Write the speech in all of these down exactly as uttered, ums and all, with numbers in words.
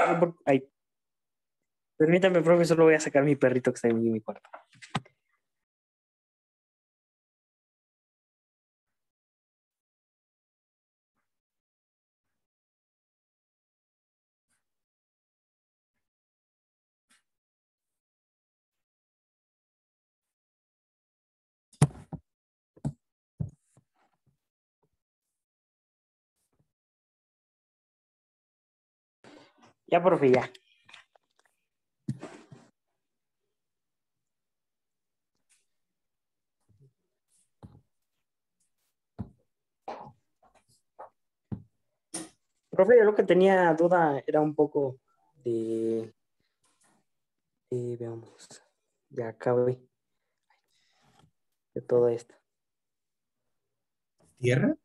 Ay, permítame, profe, solo voy a sacar mi perrito que está en mi cuarto. Ya, profe, ya. Profe, yo lo que tenía duda era un poco de, de veamos, ya acabé de todo esto. ¿Tierra?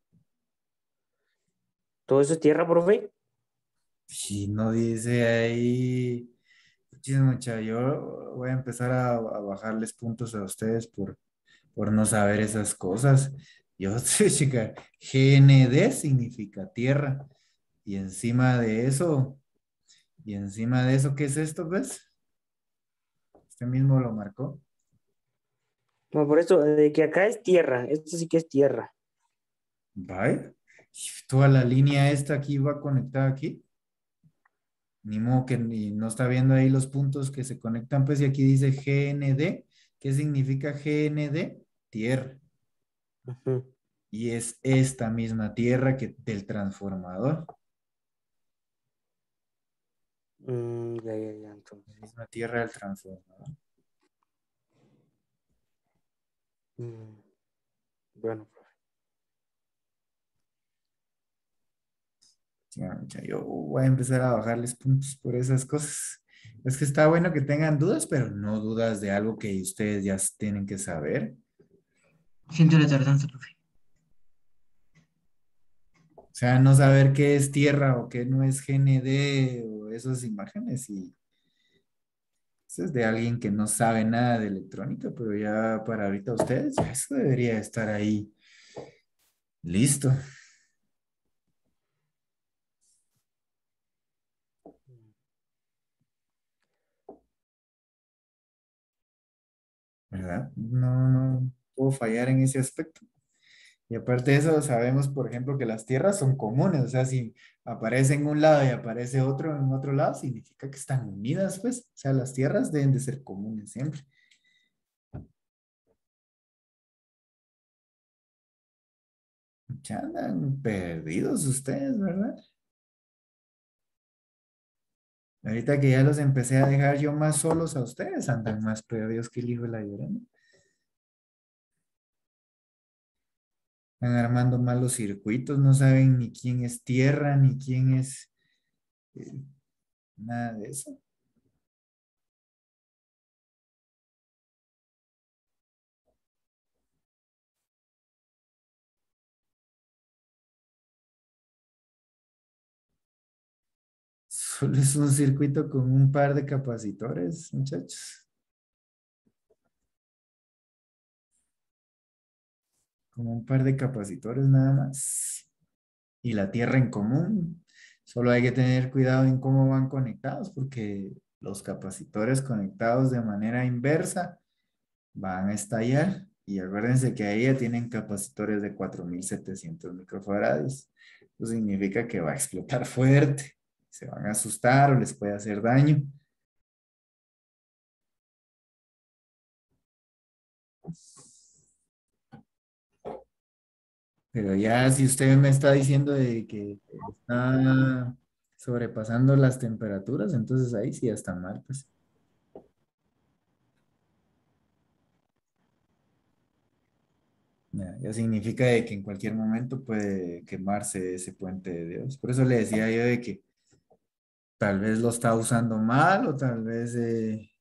¿Todo eso es tierra, profe? Si no dice ahí. Muchísimo, mucha. Yo voy a empezar a, a bajarles puntos a ustedes por, por no saber esas cosas. Yo sé, chica, G N D significa tierra. Y encima de eso, y encima de eso, ¿qué es esto, pues? Usted mismo lo marcó. No, por eso, de que acá es tierra, esto sí que es tierra. Vaya. Toda la línea esta aquí va conectada aquí. Ni modo que ni- no está viendo ahí los puntos que se conectan, pues, y aquí dice G N D. ¿Qué significa G N D? Tierra. Ujú. Y es esta misma tierra que del transformador. Mm, ya, ya, ya, La entonces. misma tierra del transformador. Mm, bueno, profe. Sí, mucha, yo voy a empezar a bajarles puntos por esas cosas. Es que está bueno que tengan dudas, pero no dudas de algo que ustedes ya tienen que saber. Siento la tardanza, profe. O sea, no saber qué es tierra o qué no es G N D o esas imágenes. Y eso es de alguien que no sabe nada de electrónica, pero ya para ahorita ustedes, ya eso debería estar ahí listo, ¿verdad? No, no puedo fallar en ese aspecto. Y aparte de eso, sabemos, por ejemplo, que las tierras son comunes, o sea, si aparece en un lado y aparece otro en otro lado, significa que están unidas, pues, o sea, las tierras deben de ser comunes siempre. Ya andan perdidos ustedes, ¿verdad? Ahorita que ya los empecé a dejar yo más solos a ustedes, andan más perdidos que el hijo de la llorona. Están armando mal los circuitos, no saben ni quién es tierra, ni quién es eh, nada de eso. Solo es un circuito con un par de capacitores, muchachos. Como un par de capacitores nada más. Y la tierra en común. Solo hay que tener cuidado en cómo van conectados, porque los capacitores conectados de manera inversa van a estallar. Y acuérdense que ahí ya tienen capacitores de cuatro mil setecientos microfarads. Eso significa que va a explotar fuerte. Se van a asustar o les puede hacer daño. Pero ya si usted me está diciendo de que está sobrepasando las temperaturas, entonces ahí sí ya está mal, pues. Ya, ya significa de que en cualquier momento puede quemarse ese puente de Dios. Por eso le decía yo de que tal vez lo está usando mal o tal vez eh,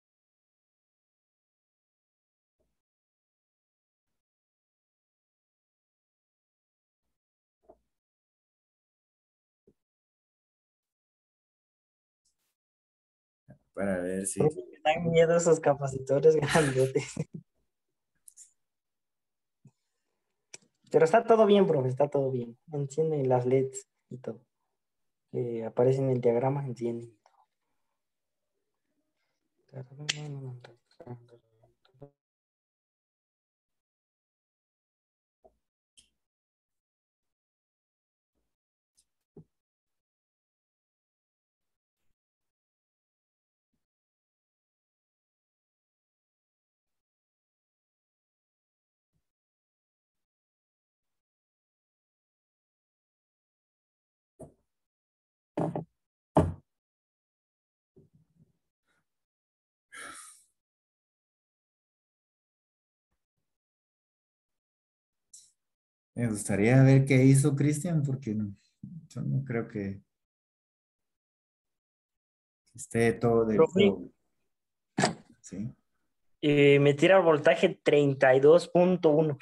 para ver si... Profe, me dan miedo esos capacitores grandotes. Pero está todo bien, profe, está todo bien. Encienden las L E Ds y todo. que aparece en el diagrama encienden. Me gustaría ver qué hizo Cristian, porque yo no creo que esté todo del Profe, todo. ¿Sí? eh, me tira el voltaje treinta y dos punto uno.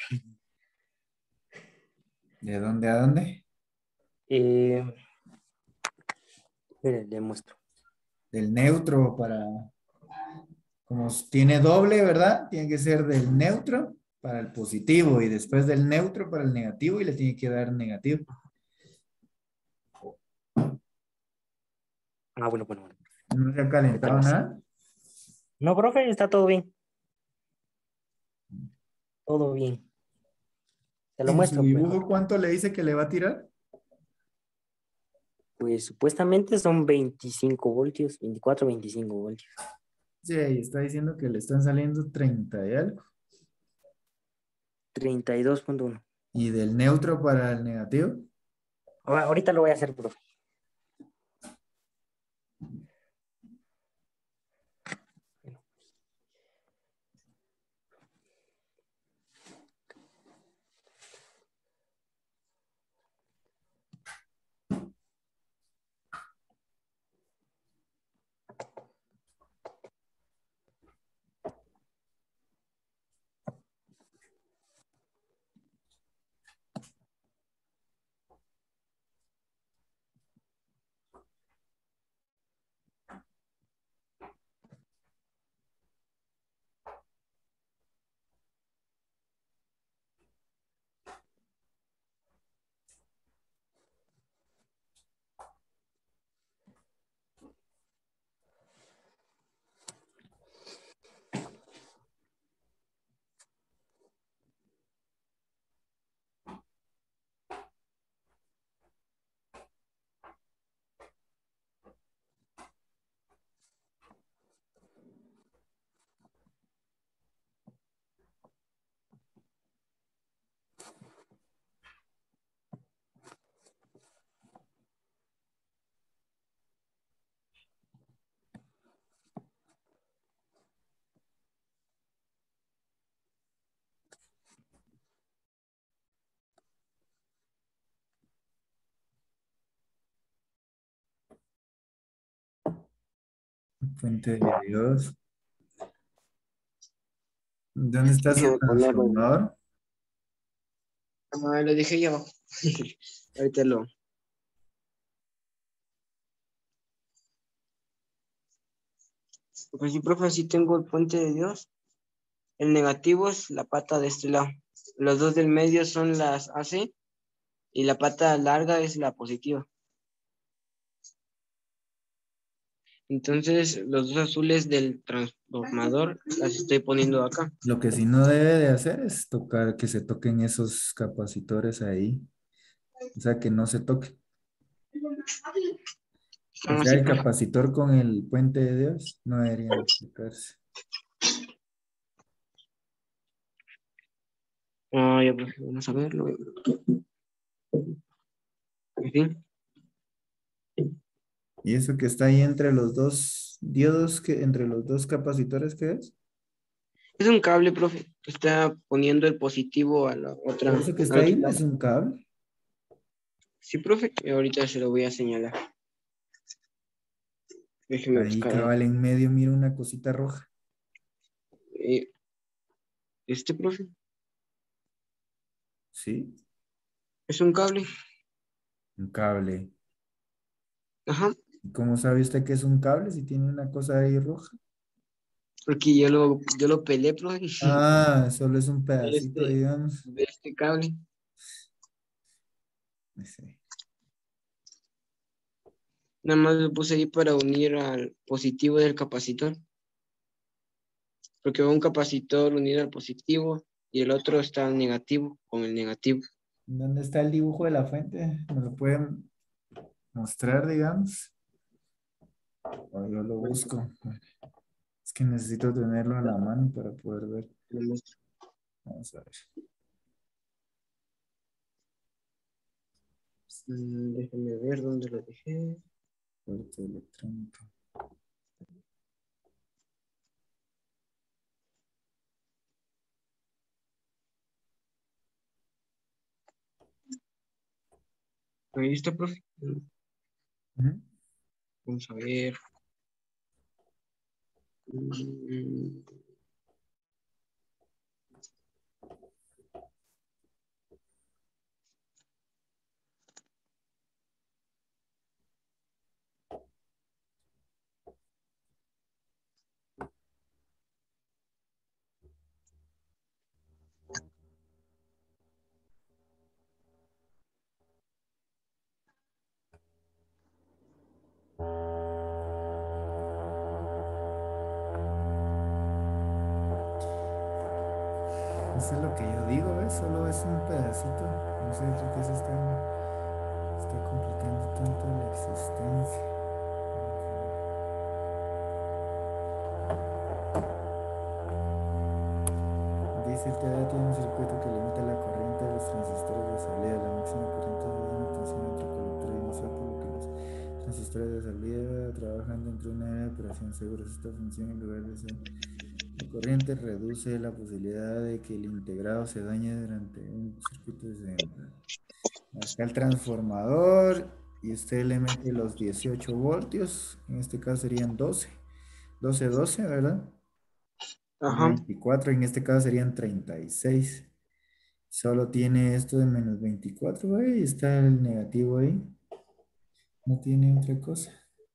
¿De dónde a dónde? Eh, mire, le muestro. Del neutro para, como tiene doble, ¿verdad? Tiene que ser del neutro para el positivo y después del neutro para el negativo y le tiene que dar negativo. Ah, bueno, bueno, bueno. No se ha Ahorita calentado lo hace. nada. No, profe, está todo bien. Todo bien. Te lo En su muestro mejor. dibujo, ¿cuánto le dice que le va a tirar? Pues supuestamente son veinticinco voltios, veinticuatro, veinticinco voltios. Sí, ahí está diciendo que le están saliendo treinta y algo. treinta y dos punto uno. Y del neutro para el negativo. Ahora- Ahorita lo voy a hacer, profe. Fuente de Dios. ¿Dónde está su Déjeme ponerlo. transformador? Ah, lo dije yo. Ahorita lo. Pues sí, profe, sí tengo el puente de Dios. El negativo es la pata de este lado. Los dos del medio son las A C y la pata larga es la positiva. Entonces, los dos azules del transformador las estoy poniendo acá. Lo que sí no debe de hacer es tocar, que se toquen esos capacitores ahí. O sea, que no se toque. O Están sea, así, el profe. capacitor con el puente de Dios no deberían tocarse. Ah, ya, profe, vamos a verlo. En fin, Y eso que está ahí entre los dos diodos, que, entre los dos capacitores, ¿qué es? es un cable, profe. Está poniendo el positivo a la otra, Eso que está al ahí otro no lado. es un cable. Sí, profe, y ahorita se lo voy a señalar. Déjeme Ahí buscar ahí. cabal en medio, mira una cosita roja. Eh, Este, profe, ¿Sí? es un cable. Un cable. Ajá, ¿Y cómo sabe usted que es un cable si tiene una cosa ahí roja? porque yo lo, yo lo pelé, profe, Ah, solo es un de pedacito, este, digamos. de este cable. Sí. Nada más lo puse ahí para unir al positivo del capacitor. Porque va un capacitor unido al positivo y el otro está al negativo con el negativo. ¿Dónde está el dibujo de la fuente? ¿Me lo pueden mostrar, digamos? O yo lo busco. Es que necesito tenerlo en la mano para poder ver. Lo muestro. Vamos a ver. Mm, déjenme ver dónde lo dejé. Puerto electrónico. Ahí está, profe. Ujú. Vamos a ver. Mm, Eso es lo que yo digo, ¿ves? Solo es un pedacito. No sé por qué se está, está complicando tanto la existencia. Dice el T D A tiene un circuito que limita la corriente de los transistores de salida. La máxima corriente es de una tensión entre colector inicial, por lo que los transistores de salida trabajan dentro de una área de operación segura. Esta función, en lugar de ser la corriente, reduce la posibilidad de que el integrado se dañe durante un circuito de... Acá el transformador y usted le mete los dieciocho voltios, en este caso serían doce, doce, doce, ¿verdad? Ajá. veinticuatro, en este caso serían treinta y seis. Solo tiene esto de menos veinticuatro, ahí está el negativo ahí. No tiene otra cosa.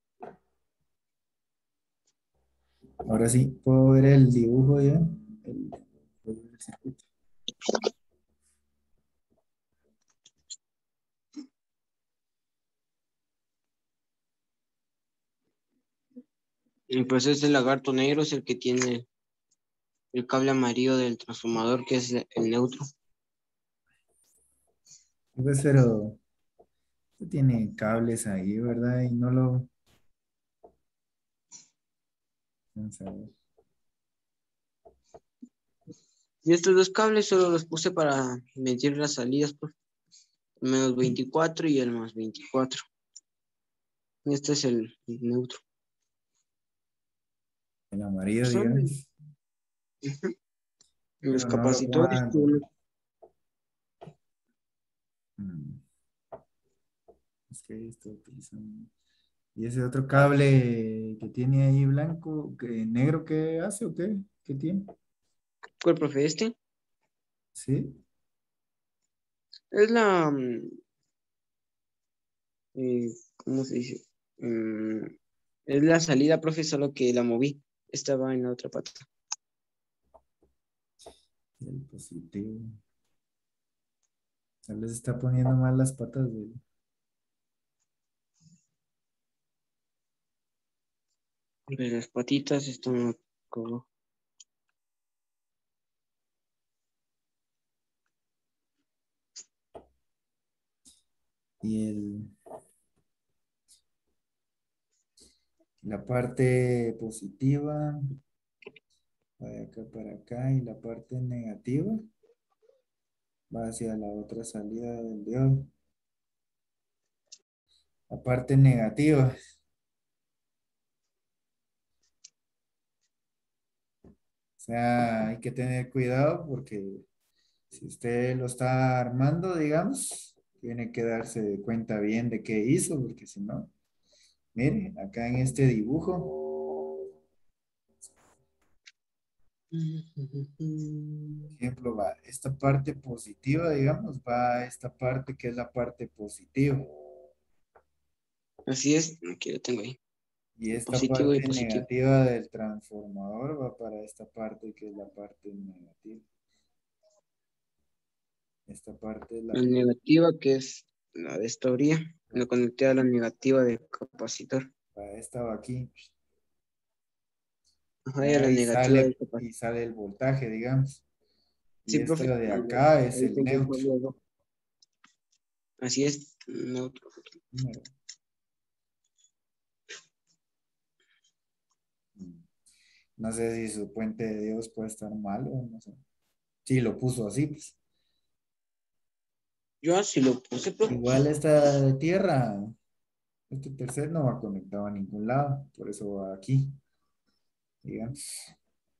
Ahora sí, puedo ver el dibujo ya. El, el circuito. Y pues este lagarto negro es el que tiene el cable amarillo del transformador, que es el neutro. Pues, pero tiene cables ahí, ¿verdad? Y no lo... Vamos a ver. Y estos dos cables solo los puse para medir las salidas, pues. El menos veinticuatro y el más veinticuatro. Y este es el neutro. El amarillo, Son digamos. ujú, los Pero no lo capacitores. pongan. Son- Mm, Es que estoy utilizando. ¿Y ese otro cable que tiene ahí blanco, que negro, qué hace o qué? ¿Qué tiene? ¿Cuál, profe? Este ¿Sí? es la, mm, eh, ¿cómo se dice? Mm, es la salida, profe, solo que la moví. Estaba en la otra pata. El positivo. Tal vez está poniendo mal las patas de... De las patitas están como... Y el, la parte positiva va de acá para acá y la parte negativa va hacia la otra salida del diodo. La parte negativa. O sea, hay que tener cuidado porque si usted lo está armando, digamos, tiene que darse cuenta bien de qué hizo, porque si no, mire, acá en este dibujo, por ejemplo, va esta parte positiva, digamos, va a esta parte que es la parte positiva. Así es, aquí lo tengo ahí. Y esta Positivo y parte positivo. negativa del transformador va para esta parte que es la parte negativa. Esta parte es la La negativa que es la de esta orilla, lo conecté a la negativa del capacitor. Va, estaba aquí. Ajá, y a la Ahí negativa del sale capacitor. y sale el voltaje, digamos. Y Sí, esto profe. de acá es Ahí el tengo el neutro. cable rojo. Así es, neutro. Número. No sé si su puente de Dios puede estar mal o no sé. Sí, lo puso así, pues. Yo así lo puse, profe. Igual esta de tierra, este tercer no va conectado a ningún lado, por eso va aquí, digamos.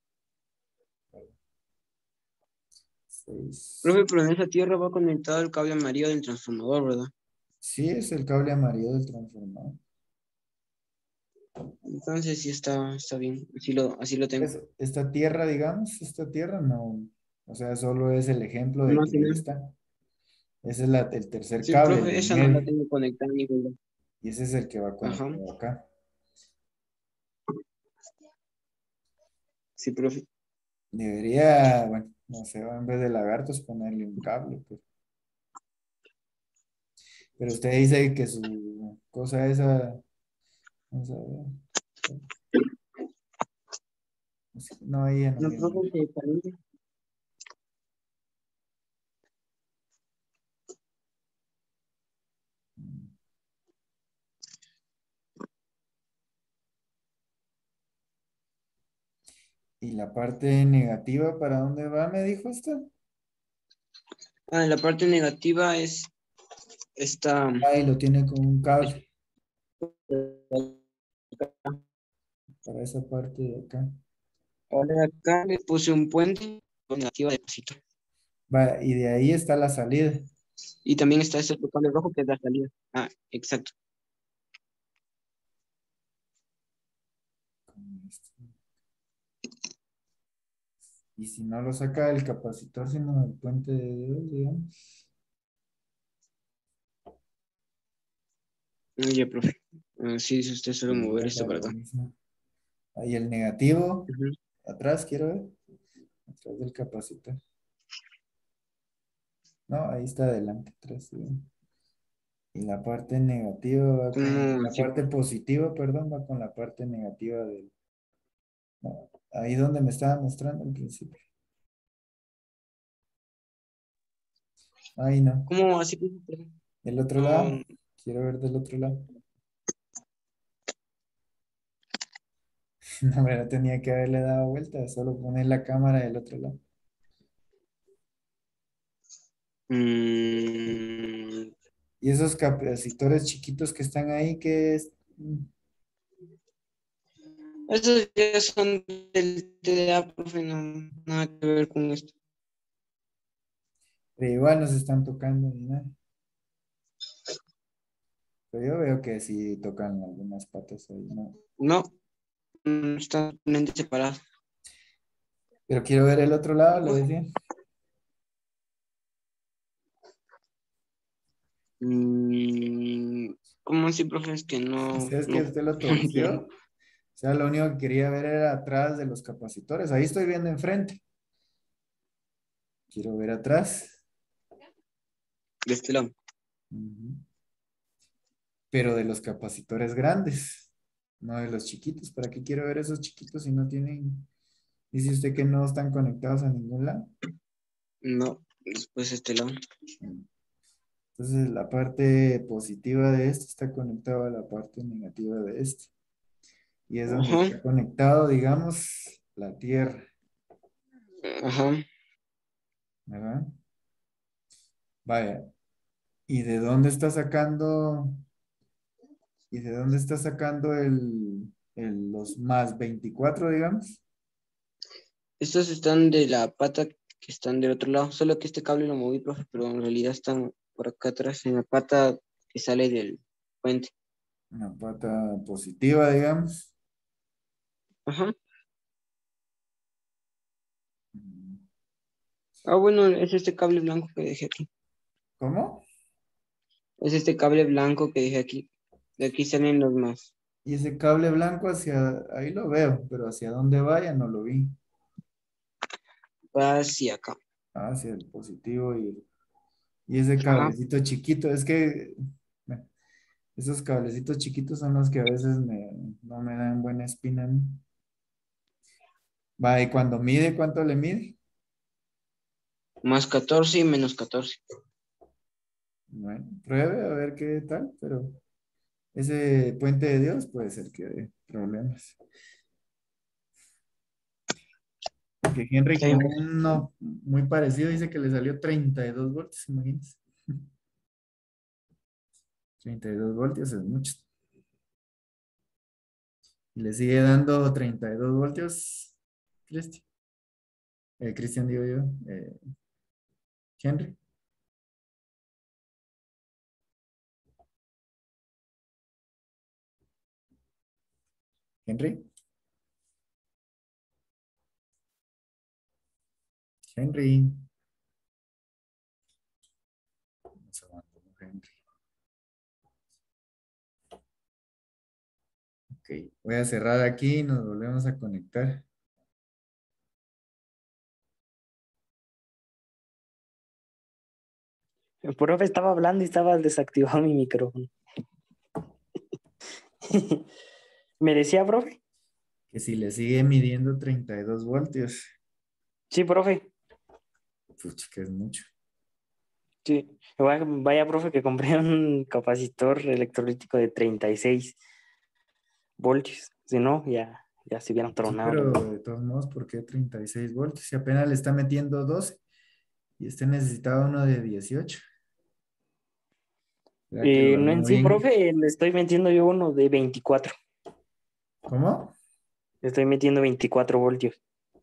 Seis. Profe, pero en esa tierra va conectado el cable amarillo del transformador, ¿verdad? Sí, es el cable amarillo del transformador. Entonces sí está, está bien. Así lo, así lo tengo. Es- esta tierra, digamos, esta tierra no, o sea, solo es el ejemplo de No que ahí tiene. está. Ese es la- el tercer Sí, cable, el profe, del esa no la medio, tengo conectada a ningún lado. y ese es el que va Ajá. conectado acá. Sí, profe. Debería, bueno, no sé, en vez de lagartos ponerle un cable, pues. Pero usted dice que su cosa esa, vamos a ver. No, ella no No, viene. profe, se calienta. ¿Y la parte negativa para dónde va? Me dijo usted. Ah, la parte negativa es esta. Ahí lo tiene con un cable para esa parte de acá. Ahora acá le puse un puente con negativa de pasito. Va, y de ahí está la salida. Y también está ese otro cable rojo que es la salida. Ah, exacto. Y si no lo saca del capacitor, sino del puente de Dios, digamos. Ah, ya, profe. Ah, sí, dice usted solo mover Igual esto da para lo acá. mismo. Ahí el negativo, Ujú. atrás, quiero ver. Atrás del capacitor. No, ahí está adelante, atrás, sí. Y la parte negativa va con, ¿Cómo? la Sí. parte positiva, perdón, va con la parte negativa del, no, ahí donde me estaba mostrando al principio. Ahí no. ¿Cómo así, profe? Del otro lado. No, Quiero ver del otro lado. No, pero tenía que haberle dado vuelta, solo poner la cámara del otro lado. mm, Y esos capacitores chiquitos que están ahí, que es. Mm, esos ya son del T D A, profe, no, nada que ver con esto. pero igual no se están tocando ni nada. Pero yo veo que sí tocan algunas patas ahí, ¿no? No, mm, están totalmente separados. Pero quiero ver el otro lado, le decía. Mm, ¿cómo así, profe? Es que no, Si es que no, usted lo no entiendo. torció. O sea, lo único que quería ver era atrás de los capacitores. Ahí estoy viendo enfrente. Quiero ver atrás. De este lado. Ujú. Pero de los capacitores grandes, no de los chiquitos. ¿Para qué quiero ver esos chiquitos si no tienen? Dice usted que no están conectados a ningún lado. No, después de este lado. Entonces la parte positiva de este está conectada a la parte negativa de este. Y es donde Ajá, está conectado, digamos, la Tierra, ajá. ¿verdad? Vaya. ¿Y de dónde está sacando, y de dónde está sacando el, el- los más veinticuatro, digamos? Estos están de la pata que están del otro lado. Solo que este cable lo moví, profe, pero en realidad están por acá atrás, en la pata que sale del puente. Una pata positiva, digamos. Ajá. Mm. Ah, bueno, es este cable blanco que dejé aquí. ¿Cómo? Es este cable blanco que dejé aquí. De aquí salen los más. Y ese cable blanco hacia, ahí lo veo, pero hacia dónde vaya no lo vi. Va hacia acá. Ah, hacia el positivo y el, Y ese Ajá. cablecito chiquito, es que bueno, esos cablecitos chiquitos son los que a veces me, no me dan buena espina a mí. Va, y cuando mide, ¿cuánto le mide? Más catorce y menos catorce. Bueno, pruebe a ver qué tal, pero ese puente de Dios puede ser que dé problemas. Porque Henry Sí. con uno muy parecido dice que le salió treinta y dos voltios, imagínense. treinta y dos voltios es mucho. Y le sigue dando treinta y dos voltios, Cristian. Eh, Cristian, digo yo. eh, Henry. Henry. Henry. Vamos a abandonar a Henry. Ok, voy a cerrar aquí y nos volvemos a conectar. El profe estaba hablando y estaba desactivado mi micrófono. ¿Me decía, profe? Que si le sigue midiendo treinta y dos voltios, Sí, profe. pucha, que es mucho. Sí. Vaya, vaya, profe, que compré un capacitor electrolítico de treinta y seis voltios. Si no, ya, ya se hubieran Sí, tronado. pero de todos modos, ¿por qué treinta y seis voltios? Si apenas le está metiendo doce y este necesitaba uno de dieciocho. ¿Será que lo Eh, no en armó sí, bien? profe, le estoy metiendo yo uno de veinticuatro. ¿Cómo? Le estoy metiendo veinticuatro voltios.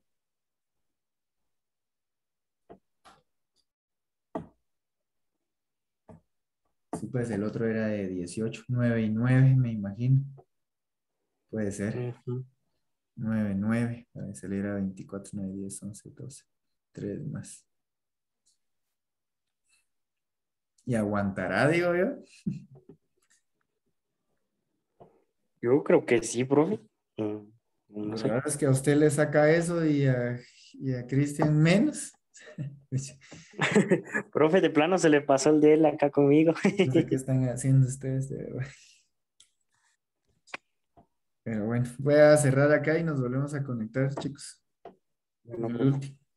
Sí, pues el otro era de dieciocho, nueve y nueve, me imagino. Puede ser. Ujú. nueve, nueve. A ver, salir a veinticuatro, nueve, diez, once, doce. tres más. ¿Y aguantará, digo yo? Yo creo que sí, profe. Mm, No Lo sé. raro es que a usted le saca eso y a, y a Cristian menos. Profe, de plano se le pasó el de él acá conmigo. No sé qué están haciendo ustedes, de verdad. Pero bueno, voy a cerrar acá y nos volvemos a conectar, chicos. Bueno, El profe. último.